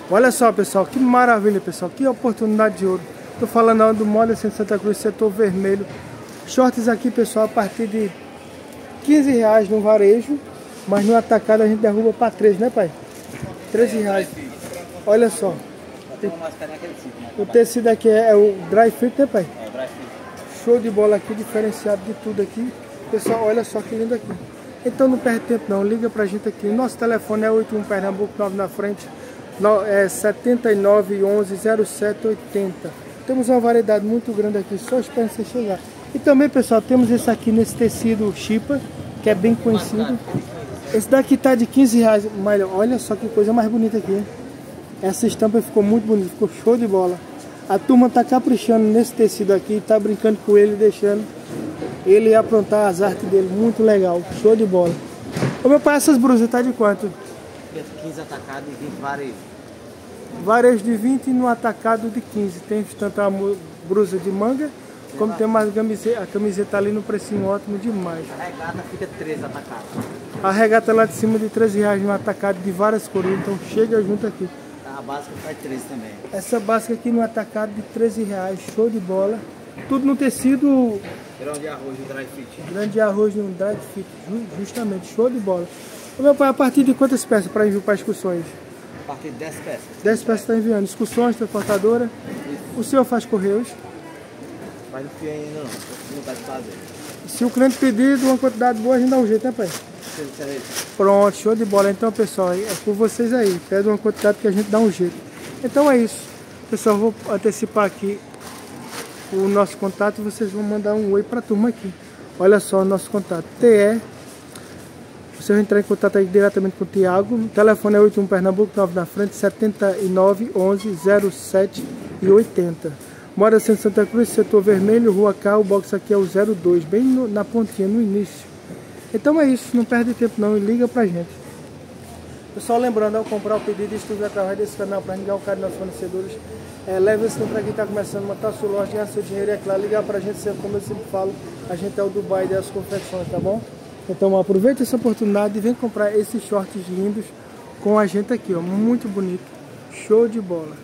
Olha só, pessoal, que maravilha, pessoal, que oportunidade de ouro. Tô falando do Moda Center Santa Cruz, setor vermelho. Shorts aqui, pessoal, a partir de R$15 no varejo, mas no atacado a gente derruba para 13, né, pai? R$13. Olha só. O tecido aqui é o dry fit, né, pai? É, dry fit. Show de bola aqui, diferenciado de tudo aqui. Pessoal, olha só que lindo aqui. Então não perde tempo não, liga pra gente aqui. Nosso telefone é 81 Pernambuco, 9 na frente, 7911 0780. Temos uma variedade muito grande aqui, só esperando você chegar. E também, pessoal, temos esse aqui nesse tecido chipa, que é bem conhecido. Esse daqui tá de R$15, mas olha só que coisa mais bonita aqui, hein? Essa estampa ficou muito bonita, ficou show de bola. A turma tá caprichando nesse tecido aqui, tá brincando com ele, deixando ele aprontar as artes dele, muito legal, show de bola. Ô meu pai, essas brusas tá de quanto? 15 atacado e 20 varejo. Varejo de 20 e no atacado de 15. Tem tanto a brusa de manga, como tem mais a camiseta ali no precinho ótimo demais. A regata fica 13 atacado. A regata lá de cima de R$13 no atacado de várias cores, então chega junto aqui. A básica faz 13 também. Essa básica aqui no atacado de R$13, show de bola. Tudo no tecido... Grão de arroz no dry fit. Grão de arroz no dry fit, justamente, show de bola. Ô meu pai, a partir de quantas peças para envio para excursões? A partir de 10 peças. 10 peças está enviando. Excursões, transportadora. Isso. O senhor faz correios? Mas não fui ainda não tá de fazer. Se o cliente pedir uma quantidade boa, a gente dá um jeito, né, pai? Pronto, show de bola. Então, pessoal, é por vocês aí. Pede uma quantidade que a gente dá um jeito. Então é isso. Pessoal, vou antecipar aqui o nosso contato e vocês vão mandar um oi para a turma aqui. Olha só o nosso contato. TE. Você vai entrar em contato aí diretamente com o Thiago. O telefone é 81 Pernambuco, 9 na frente, 7911 0780. Moda Center Santa Cruz, setor vermelho, Rua K. O box aqui é o 02, bem na pontinha, no início. Então é isso, não perde tempo não e liga pra gente. Pessoal, lembrando, ao comprar o pedido, distribuir através desse canal para ligar o cara dos fornecedores. Leve esse tempo para quem está começando a montar sua loja, ganhar seu dinheiro, e é claro, ligar pra gente sempre, como eu sempre falo, a gente é o Dubai das confecções, tá bom? Então aproveita essa oportunidade e vem comprar esses shorts lindos com a gente aqui, ó, muito bonito, show de bola.